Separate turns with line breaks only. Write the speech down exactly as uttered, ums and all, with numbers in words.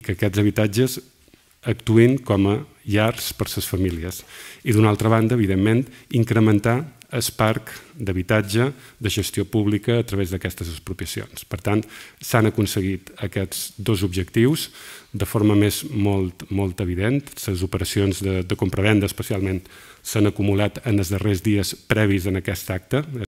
que aquests habitatges actuïn com a llars per a les famílies. I d'una altra banda, evidentment, incrementar el parc d'habitatge de gestió pública a través d'aquestes expropiacions. Per tant, s'han aconseguit aquests dos objectius de forma més molt, molt evident. Les operacions de, de compravenda especialment s'han acumulat en els darrers dies previs en aquest acte,